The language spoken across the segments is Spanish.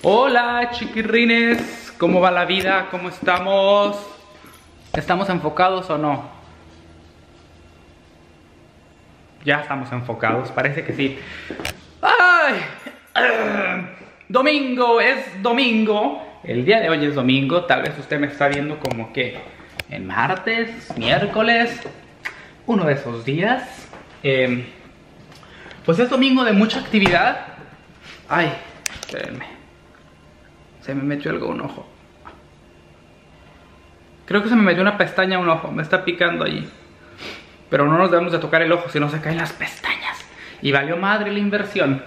Hola chiquirrines, ¿cómo va la vida? ¿Cómo estamos? ¿Estamos enfocados o no? Ya estamos enfocados, parece que sí. ¡Ay! Domingo, es domingo. El día de hoy es domingo. Tal vez usted me está viendo como que en martes, miércoles, uno de esos días. Pues es domingo de mucha actividad. Ay, espérenme. Se me metió algo a un ojo. Creo que se me metió una pestaña a un ojo. Me está picando allí. Pero no nos debemos de tocar el ojo, si no se caen las pestañas. Y valió madre la inversión.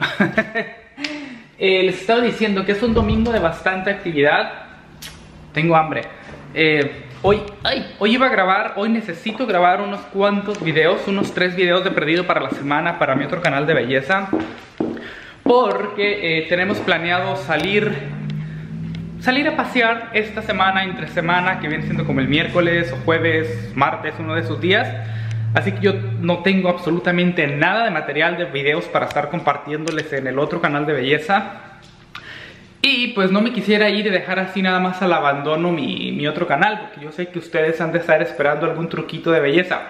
Les estaba diciendo que es un domingo de bastante actividad. Tengo hambre. Hoy iba a grabar, hoy necesito grabar unos cuantos videos, unos 3 videos de perdido para la semana para mi otro canal de belleza. Porque tenemos planeado salir a pasear esta semana, entre semana, que viene siendo como el miércoles o jueves, martes, uno de esos días. Así que yo no tengo absolutamente nada de material de videos para estar compartiéndoles en el otro canal de belleza. Y pues no me quisiera ir y dejar así nada más al abandono mi otro canal, porque yo sé que ustedes han de estar esperando algún truquito de belleza.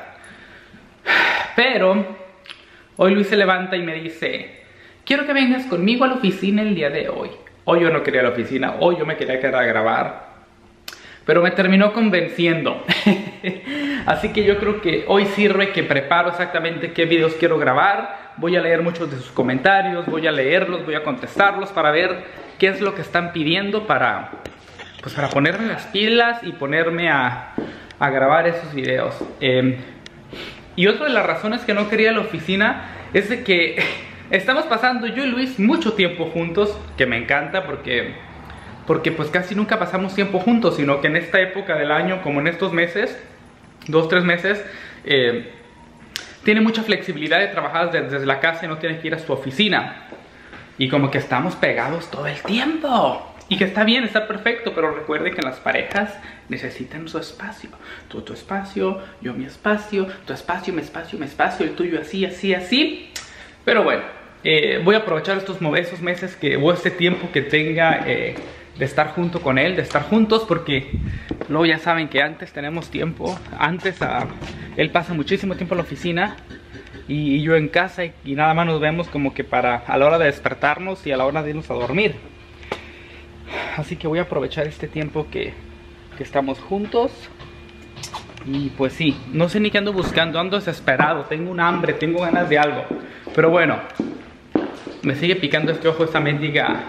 Pero hoy Luis se levanta y me dice: quiero que vengas conmigo a la oficina el día de hoy. Hoy yo no quería la oficina, hoy yo me quería quedar a grabar. Pero me terminó convenciendo. Así que yo creo que hoy sirve que preparo exactamente qué videos quiero grabar. Voy a leer muchos de sus comentarios, voy a leerlos, voy a contestarlos para ver qué es lo que están pidiendo para ponerme las pilas y ponerme a grabar esos videos. Y otra de las razones que no quería la oficina es de que estamos pasando yo y Luis mucho tiempo juntos, que me encanta porque pues casi nunca pasamos tiempo juntos, sino que en esta época del año, como en estos meses, 2-3 meses, tiene mucha flexibilidad de trabajar desde la casa y no tiene que ir a su oficina. Y como que estamos pegados todo el tiempo. Y que está bien, está perfecto, pero recuerde que las parejas necesitan su espacio. Tú tu espacio, yo mi espacio, tu espacio, mi espacio, mi espacio, el tuyo así, así, así. Pero bueno, voy a aprovechar esos meses o este tiempo que tenga de estar junto con él, de estar juntos, porque luego ya saben que antes tenemos tiempo. Él pasa muchísimo tiempo en la oficina y yo en casa, y nada más nos vemos como que a la hora de despertarnos y a la hora de irnos a dormir. Así que voy a aprovechar este tiempo que estamos juntos. Y pues sí, no sé ni qué ando buscando, ando desesperado, tengo un hambre, tengo ganas de algo. Pero bueno, me sigue picando este ojo, esta mendiga,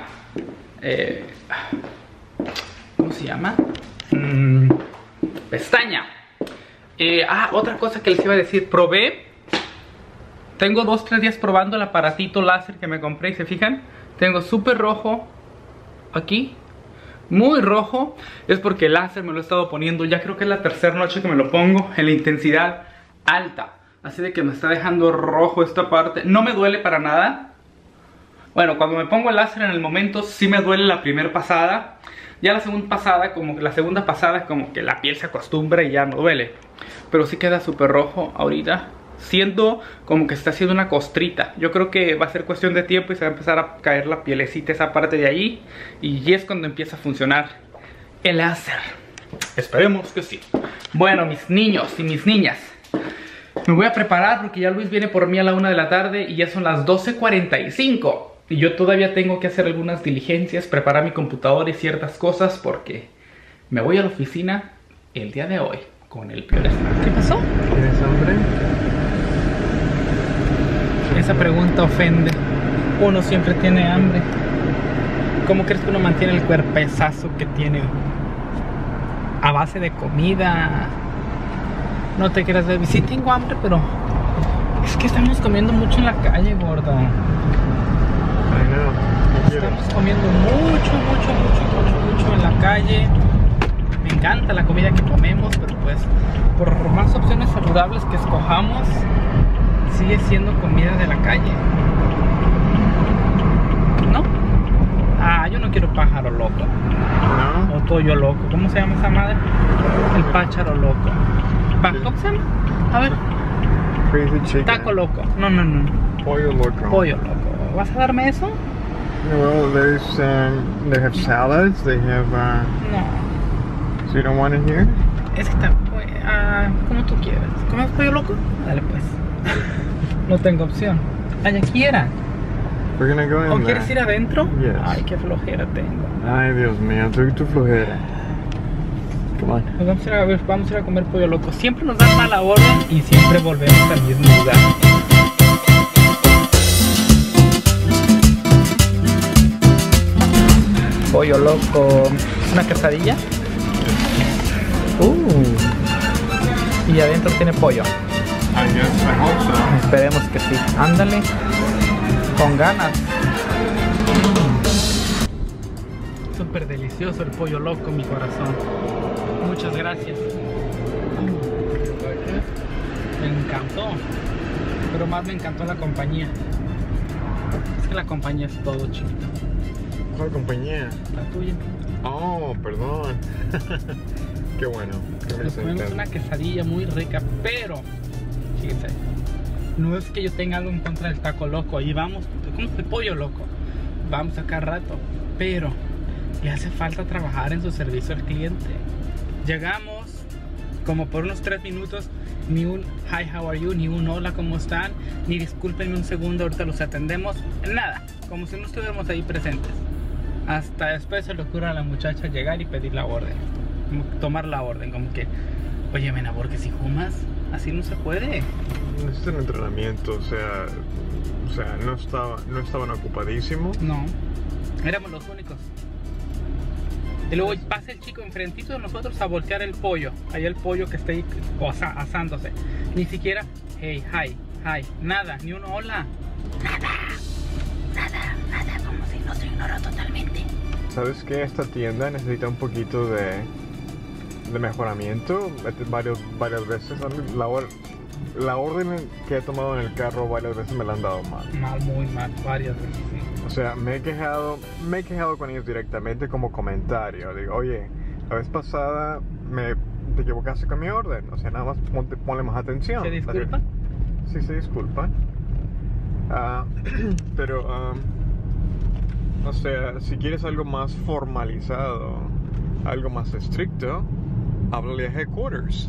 ¿cómo se llama? Pestaña. Otra cosa que les iba a decir, tengo 2-3 días probando el aparatito láser que me compré y se fijan, tengo súper rojo aquí. Muy rojo, es porque el láser me lo he estado poniendo, ya creo que es la tercera noche que me lo pongo en la intensidad alta. Así de que me está dejando rojo esta parte. No me duele para nada. Bueno, cuando me pongo el láser en el momento sí me duele la primera pasada. Ya la segunda pasada como que la piel se acostumbra y ya no duele. Pero sí queda súper rojo ahorita. Siento como que está haciendo una costrita. Yo creo que va a ser cuestión de tiempo y se va a empezar a caer la pielecita, esa parte de ahí. Y es cuando empieza a funcionar el láser. Esperemos que sí. Bueno, mis niños y mis niñas, me voy a preparar porque ya Luis viene por mí a la 1 de la tarde y ya son las 12:45. Y yo todavía tengo que hacer algunas diligencias, preparar mi computadora y ciertas cosas, porque me voy a la oficina el día de hoy con el peor estrés. ¿Qué pasó? ¿Tienes hambre? Esa pregunta ofende. Uno siempre tiene hambre. ¿Cómo crees que uno mantiene el cuerpezazo que tiene? A base de comida. No te quieras ver. Sí tengo hambre, pero es que estamos comiendo mucho en la calle, gorda. Estamos comiendo mucho en la calle. Me encanta la comida que comemos, pero pues por más opciones saludables que escojamos, sigue siendo comida de la calle, ¿no? Yo no quiero pájaro loco. ¿No? O pollo loco. ¿Cómo se llama esa madre? El pájaro loco. ¿Cómo se llama? A ver. Crazy chicken. Taco loco. No. Pollo loco. Pollo loco. ¿Vas a darme eso? Well, they have salads. They have. No. So you don't want it here? Es que está, como tú quieras. ¿Comes pollo loco? Dale pues. No tengo opción. Ay, aquí era. We're gonna go in ¿O there. quieres ir adentro? Yes. Ay, qué flojera tengo. Ay, Dios mío, tu flojera. Come on. Pues vamos a ir a comer pollo loco. Siempre nos dan mala orden y siempre volvemos al mismo lugar. Pollo loco. Una quesadilla. Y adentro tiene pollo. I guess I hope so. Esperemos que sí. Ándale. Con ganas. Súper delicioso el pollo loco, mi corazón. Muchas gracias. Me encantó. Pero más me encantó la compañía. Es que la compañía es todo, chiquito. ¿Cuál compañía? La tuya. Oh, perdón. Qué bueno. Nos comimos una quesadilla muy rica, pero fíjense, no es que yo tenga algo en contra del taco loco. Y vamos, ¿cómo es el pollo loco? Vamos a cada rato, pero le hace falta trabajar en su servicio al cliente. Llegamos como por unos 3 minutos, ni un hi, how are you, ni un hola, ¿cómo están? Ni discúlpenme un segundo, ahorita los atendemos. Nada, como si no estuviéramos ahí presentes. Hasta después se le ocurre a la muchacha llegar y pedir la orden, como tomar la orden, como que, oye, men, amor, que si fumas, así no se puede. Necesitan entrenamiento, o sea, no estaban ocupadísimos. No, éramos los únicos. Y luego pasa el chico enfrentito de nosotros a voltear el pollo. Ahí el pollo que está ahí asándose. Ni siquiera, hey, hi, nada, ni un hola. Nada, como si nos ignoró totalmente. ¿Sabes qué? Esta tienda necesita un poquito de mejoramiento. Varias veces. La orden que he tomado en el carro varias veces me la han dado mal. Muy mal, varias veces, sí. O sea, me he quejado con ellos directamente como comentario. Digo, oye, la vez pasada te equivocaste con mi orden. O sea, nada más ponle más atención. ¿Se disculpan? Sí, se disculpan. Pero, o sea, si quieres algo más formalizado, algo más estricto, háblale a Headquarters.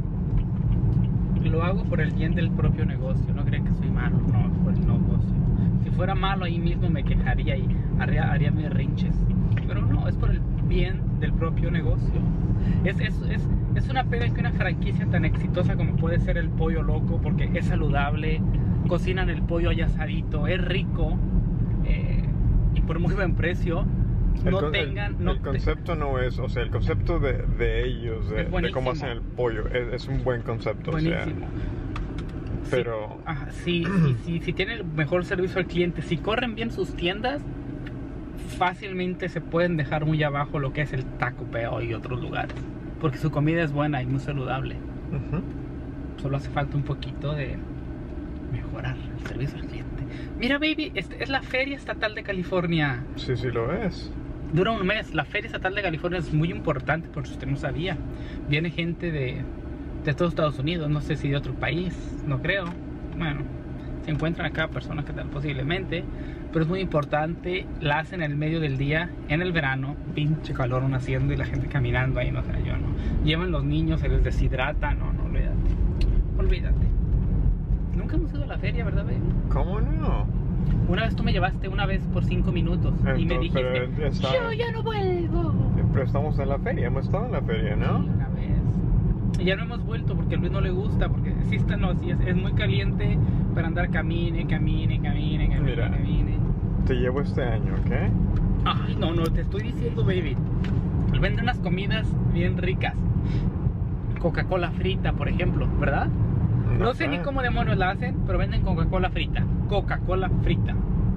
Lo hago por el bien del propio negocio. No creen que soy malo, no, es por el negocio. Si fuera malo ahí mismo me quejaría y haría mis rinches. Pero no, es por el bien del propio negocio. Es una pena que una franquicia tan exitosa como puede ser el Pollo Loco, porque es saludable, cocinan el pollo allá asadito, es rico y por muy buen precio. El concepto no es, o sea, el concepto de ellos, de cómo hacen el pollo, es un buen concepto. Buenísimo. O sea, pero... Si tienen el mejor servicio al cliente, si corren bien sus tiendas, fácilmente se pueden dejar muy abajo lo que es el Taco Bell y otros lugares, porque su comida es buena y muy saludable. Solo hace falta un poquito de mejorar el servicio al cliente. Mira, baby, es la Feria Estatal de California. Sí, lo es. Dura un mes. La Feria Estatal de California es muy importante, por si usted no sabía. Viene gente de todos Estados Unidos, no sé si de otro país, no creo. Bueno, se encuentran acá personas que tal posiblemente, pero es muy importante. La hacen en el medio del día, en el verano, pinche calor aún haciendo y la gente caminando ahí, no sé, yo no. Llevan los niños, se les deshidrata, no, olvídate. Nunca hemos ido a la feria, ¿verdad, baby? ¿Cómo no? Una vez tú me llevaste una vez por 5 minutos y me dijiste, yo ya no vuelvo. Pero estamos en la feria, hemos estado en la feria, ¿no? Sí, una vez. Y ya no hemos vuelto porque a Luis no le gusta, porque sí es muy caliente para andar camine. Mira, te llevo este año, ¿ok? Ay, no, te estoy diciendo, baby. Él vende unas comidas bien ricas. Coca-Cola frita, por ejemplo, ¿verdad? No sé ni cómo demonios la hacen, pero venden Coca-Cola frita. Coca-Cola frita.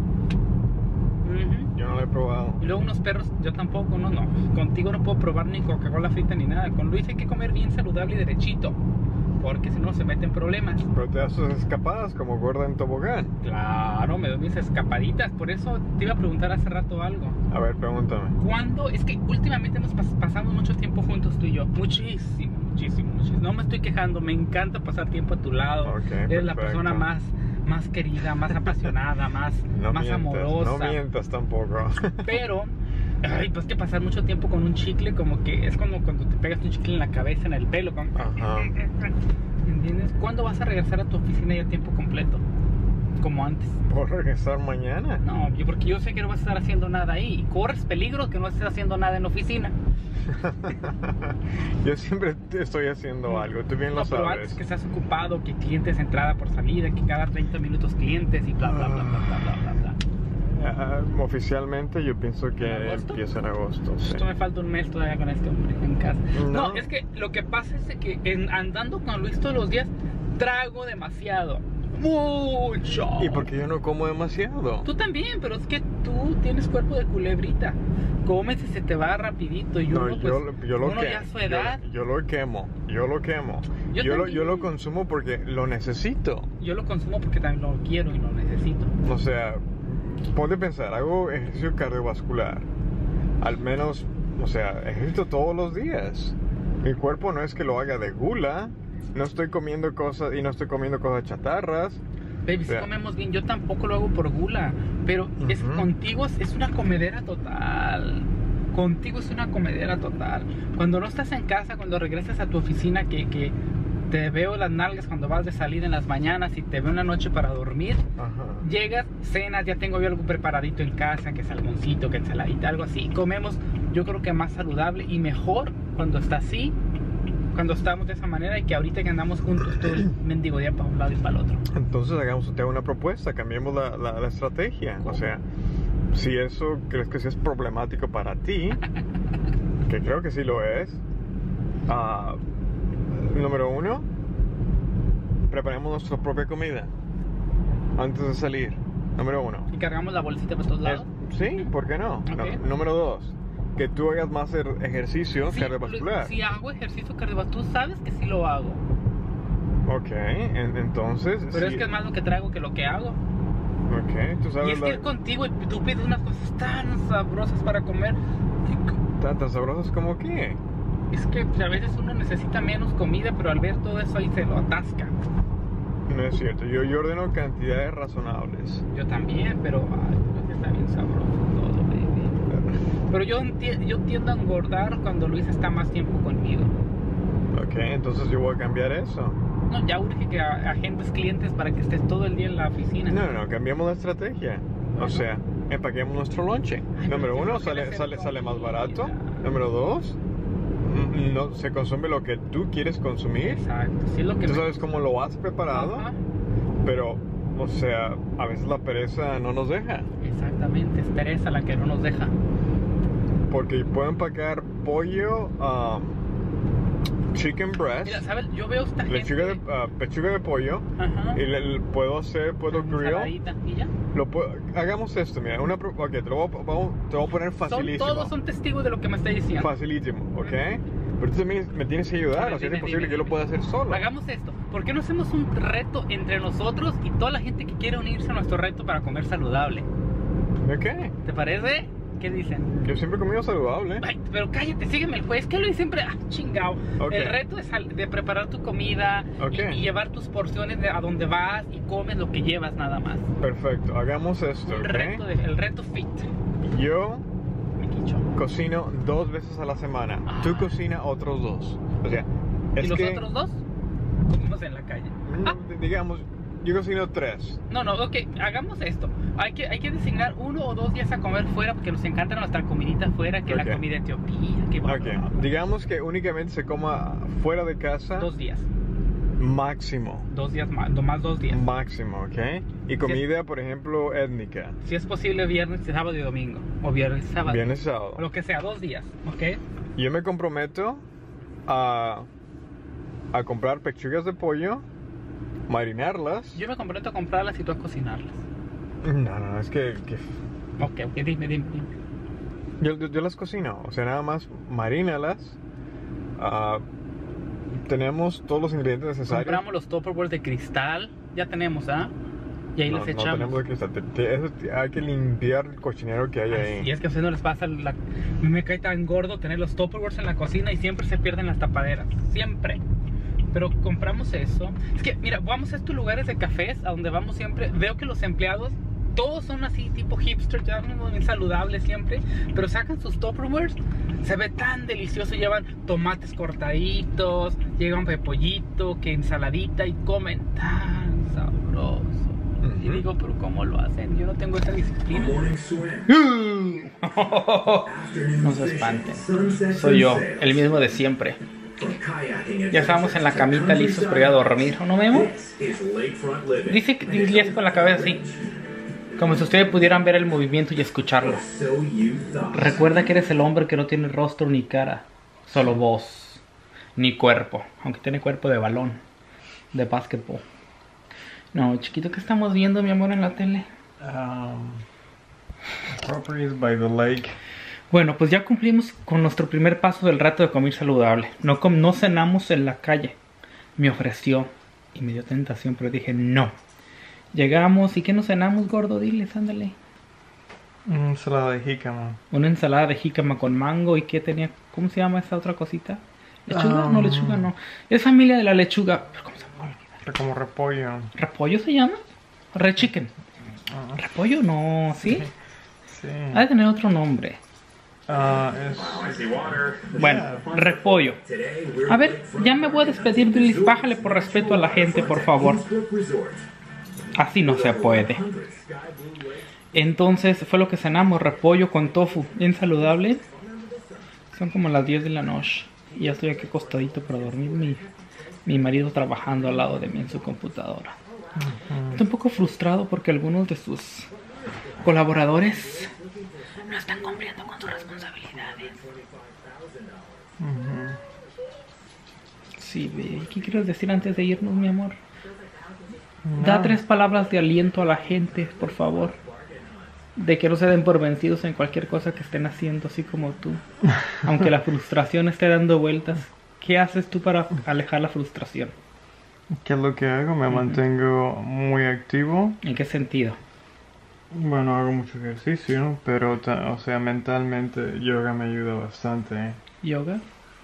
Yo no la he probado. Y luego unos perros, yo tampoco, no. Contigo no puedo probar ni Coca-Cola frita ni nada. Con Luis hay que comer bien saludable y derechito, porque si no se meten problemas. Pero te das tus escapadas como gorda en tobogán. Claro, me doy mis escapaditas. Por eso te iba a preguntar hace rato algo. A ver, pregúntame. ¿Cuándo? Es que últimamente hemos pasado mucho tiempo juntos tú y yo. Muchísimo. No me estoy quejando, me encanta pasar tiempo a tu lado. Okay, Eres la persona más más querida, más apasionada, más amorosa. No mientas tampoco. Pero, ay, pues que pasar mucho tiempo con un chicle, como que es como cuando te pegas un chicle en la cabeza, en el pelo. Como... Ajá. ¿Entiendes? ¿Cuándo vas a regresar a tu oficina ya a tiempo completo? Como antes. ¿Puedo regresar mañana? No, porque yo sé que no vas a estar haciendo nada ahí. Y corres peligro que no estés haciendo nada en la oficina. Yo siempre estoy haciendo algo, tú bien lo pero sabes. antes que estás ocupado, que clientes entrada por salida, que cada 30 minutos clientes y bla bla bla bla bla bla bla. Oficialmente yo pienso que ¿En agosto? empieza en agosto. Sí. Esto me falta un mes todavía con este hombre en casa. No. No, es que lo que pasa es que andando con Luis todos los días, trago demasiado. Mucho. ¿Y porque yo no como demasiado? Tú también, pero es que tú tienes cuerpo de culebrita. Comes y se te va rapidito. Y No, uno, pues, yo lo uno quemo. ya a su edad. Yo lo quemo. Yo también. lo consumo porque lo necesito. Yo lo consumo porque también lo quiero y lo necesito. O sea, ponte a pensar, hago ejercicio cardiovascular. Al menos, o sea, ejercito todos los días. Mi cuerpo no es que lo haga de gula. No estoy comiendo cosas y no estoy comiendo cosas chatarras. Baby, si comemos bien, yo tampoco lo hago por gula. Pero es contigo es una comedera total. Contigo es una comedera total. Cuando no estás en casa, cuando regresas a tu oficina, que te veo las nalgas cuando vas de salir en las mañanas y te veo en la noche para dormir. Ajá. Llegas, cenas, ya tengo yo algo preparadito en casa, que salmoncito, que ensaladita, algo así. Comemos, yo creo que más saludable y mejor cuando está así. Cuando estamos de esa manera y que ahorita que andamos juntos todo el mendigo día para un lado y para el otro. Entonces te hago una propuesta, cambiemos la estrategia. O sea, si eso crees que sí es problemático para ti, que creo que sí lo es, número 1, preparemos nuestra propia comida antes de salir. Número 1. Y cargamos la bolsita por todos lados. Sí, ¿por qué no? Okay. Número 2. Que tú hagas más ejercicio cardiovascular. Si hago ejercicio cardiovascular, tú sabes que sí lo hago. Ok, entonces... Pero sí. es que es más lo que traigo que lo que hago. Ok, tú sabes... Y es que ir contigo y tú pides unas cosas tan sabrosas para comer. ¿Tan sabrosas como qué? Es que a veces uno necesita menos comida, pero al ver todo eso ahí se lo atasca. No es cierto, yo ordeno cantidades razonables. Yo también, pero ay, está bien sabroso todo, baby. Pero yo tiendo a engordar cuando Luis está más tiempo conmigo. Ok, entonces yo voy a cambiar eso. No, ya urge que agentes clientes para que estés todo el día en la oficina. No, cambiamos la estrategia. O sea, empaquemos nuestro lonche. Número 1, sale más barato. Número 2, no se consume lo que tú quieres consumir. Exacto, sí es lo que tú sabes cómo lo has preparado. Ajá. Pero, o sea, a veces la pereza no nos deja. Exactamente, es pereza la que no nos deja. Porque puedo empacar pollo, chicken breast. Mira, ¿sabes? Yo veo esta gente... Pechuga de pollo. Ajá. Y puedo grill. Ensaladita, ¿y ya? Hagamos esto, mira. Ok, te lo voy a poner facilísimo. Todos son testigos de lo que me está diciendo. Facilísimo, ¿ok? Pero tú también me tienes que ayudar. O sea, es imposible que yo lo pueda hacer solo. Hagamos esto. ¿Por qué no hacemos un reto entre nosotros y toda la gente que quiere unirse a nuestro reto para comer saludable? ¿Ok? ¿Te parece? ¿Qué dicen? Yo siempre he comido saludable. Ay, pero cállate, sígueme el juez. Que Luis siempre... chingao. Okay. El reto es de preparar tu comida y llevar tus porciones a donde vas y comes lo que llevas nada más. Perfecto, hagamos esto. El reto fit. Yo Me quicho. cocino 2 veces a la semana. Tú cocinas otros 2. O sea, ¿Y los otros 2? Comemos en la calle. Digamos, yo cocino 3. No, ok, hagamos esto. Hay que designar 1 o 2 días a comer fuera porque nos encanta nuestra comidita fuera, que la comida etiopía. Digamos que únicamente se coma fuera de casa 2 días. Máximo. 2 días más 2 días. Máximo, ¿ok? Y comida, por ejemplo, étnica. Si es posible viernes, sábado y domingo. O viernes, sábado. Viernes y sábado. Lo que sea, 2 días, ¿ok? Yo me comprometo a comprar pechugas de pollo, marinarlas. Yo me comprometo a comprarlas y tú a cocinarlas. No, es que... Ok, dime. Yo las cocino, o sea, nada más marínalas. Tenemos todos los ingredientes necesarios. Compramos los Tupperware de cristal, ya tenemos, ¿ah? Y ahí les echamos. No tenemos de cristal, hay que limpiar el cochinero que hay ahí. Y es que a ustedes no les pasa, me cae tan gordo tener los Tupperwares en la cocina y siempre se pierden las tapaderas, siempre. Pero compramos eso. Es que, mira, vamos a estos lugares de cafés a donde vamos siempre. Veo que los empleados, todos son así, tipo hipster, ya muy saludables siempre. Pero sacan sus Tupperwares. Se ve tan delicioso. Llevan tomates cortaditos, llevan pollito, que ensaladita y comen tan sabroso. Y digo, pero ¿cómo lo hacen? Yo no tengo esa disciplina. No se espanten. Soy yo, el mismo de siempre. Ya estamos en la camita listos para ir a dormir, ¿no, Memo? Dice que dirías con la cabeza así, como si ustedes pudieran ver el movimiento y escucharlo. Recuerda que eres el hombre que no tiene rostro ni cara, solo voz, ni cuerpo, aunque tiene cuerpo de balón, de básquetbol. No, chiquito, ¿qué estamos viendo, mi amor, en la tele? Properties by the lake. Bueno, pues ya cumplimos con nuestro primer paso del reto de comer saludable. No cenamos en la calle. Me ofreció y me dio tentación, pero dije no. Llegamos, ¿y qué nos cenamos, gordo? Diles, ándale. Una ensalada de jícama. Una ensalada de jícama con mango. ¿Y qué tenía? ¿Cómo se llama esa otra cosita? ¿Lechuga? No, lechuga no. Es familia de la lechuga. ¿Pero cómo se llama? Como repollo. ¿Repollo se llama? Red chicken. ¿Repollo? No, ¿sí? Sí. Ha de tener otro nombre. Bueno, repollo. A ver, ya me voy a despedir, Billy. Bájale por respeto a la gente, por favor. Así no se puede. Entonces fue lo que cenamos, repollo con tofu, bien saludable. Son como las 10 de la noche y ya estoy aquí acostadito para dormir. Mi marido trabajando al lado de mí en su computadora. Estoy un poco frustrado porque algunos de sus colaboradores no están cumpliendo con sus responsabilidades. Sí, ¿qué quieres decir antes de irnos, mi amor? Da 3 palabras de aliento a la gente, por favor. De que no se den por vencidos en cualquier cosa que estén haciendo, así como tú. Aunque la frustración esté dando vueltas, ¿qué haces tú para alejar la frustración? ¿Qué es lo que hago? Me mantengo muy activo. ¿En qué sentido? Bueno, hago mucho ejercicio, pero, o sea, mentalmente yoga me ayuda bastante. ¿Yoga?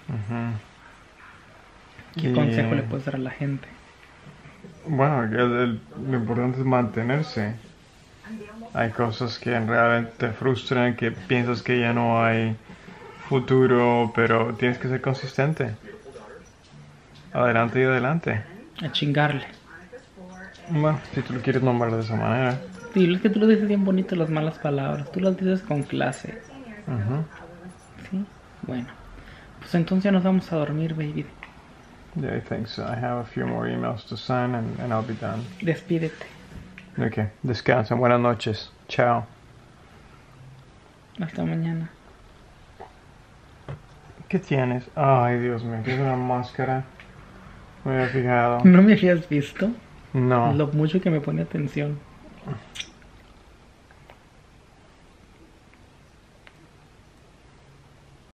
¿Qué consejo le puedes dar a la gente? Bueno, lo importante es mantenerse. Hay cosas que realmente te frustran, que piensas que ya no hay futuro, pero tienes que ser consistente. Adelante y adelante. A chingarle. Bueno, si tú lo quieres nombrar de esa manera. Sí, es que tú lo dices bien bonito las malas palabras. Tú las dices con clase. Sí, bueno. Pues entonces nos vamos a dormir, baby. Yeah, I think so. I have a few more emails to sign and I'll be done. Despídete. Ok, descansen. Buenas noches. Chao. Hasta mañana. ¿Qué tienes? Ay, Dios mío, tienes una máscara. Me había fijado. ¿No me habías visto? No. Lo mucho que me pone atención.